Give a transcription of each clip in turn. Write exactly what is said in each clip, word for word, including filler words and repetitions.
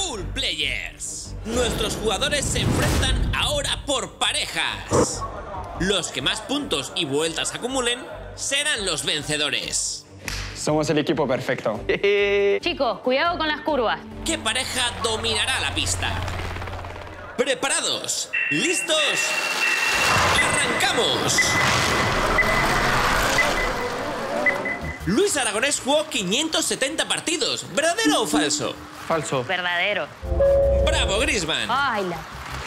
Pool Players. Nuestros jugadores se enfrentan ahora por parejas. Los que más puntos y vueltas acumulen serán los vencedores. Somos el equipo perfecto. Chicos, cuidado con las curvas. ¿Qué pareja dominará la pista? ¿Preparados? ¿Listos? ¡Arrancamos! Luis Aragonés jugó quinientos setenta partidos. ¿Verdadero o falso? Falso. Verdadero. ¡Bravo, Griezmann! Ay, la...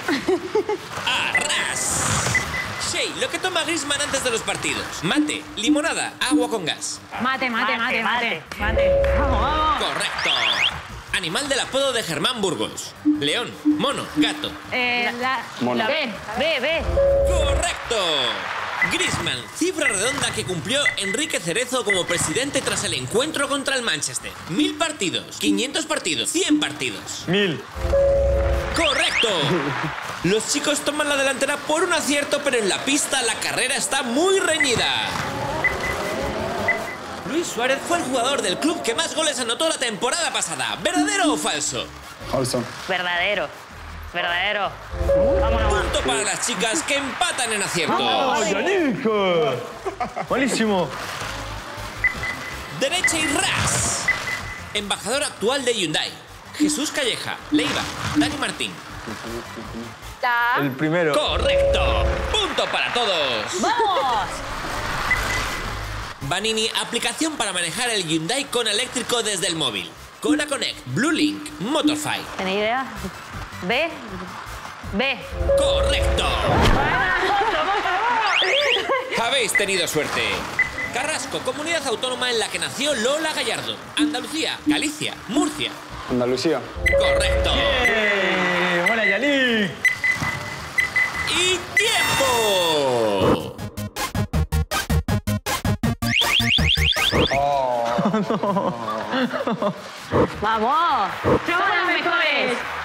¡Arras! Shay, lo que toma Griezmann antes de los partidos. Mate, limonada, agua con gas. Mate, mate, mate, mate, mate. Vamos, vamos. Correcto. Animal del apodo de Germán Burgos. León, mono, gato. Eh, la... Mono. la B, B, B. ¡Correcto! Griezmann, cifra redonda que cumplió Enrique Cerezo como presidente tras el encuentro contra el Manchester. Mil partidos, quinientos partidos, cien partidos. Mil. ¡Correcto! Los chicos toman la delantera por un acierto, pero en la pista la carrera está muy reñida. Luis Suárez fue el jugador del club que más goles anotó la temporada pasada. ¿Verdadero o falso? Falso. Verdadero. Verdadero. Vámonos. Punto para las chicas que empatan en aciertos. ¡Yannick! ¡Buenísimo! Derecha y ras. Embajador actual de Hyundai. Jesús Calleja, Leiva, Dani Martín. La... El primero. ¡Correcto! ¡Punto para todos! ¡Vamos! Vanini, aplicación para manejar el Hyundai con eléctrico desde el móvil. Kona Connect, Blue Link, Motorfy. ¿Tenéis idea? B. B. ¡Correcto! Habéis tenido suerte. Carrasco, comunidad autónoma en la que nació Lola Gallardo. Andalucía, Galicia, Murcia. Andalucía. ¡Correcto! ¡Eh! ¡Hola, Yannick! ¡Y tiempo! ¡Vamos! ¡Somos las mejores!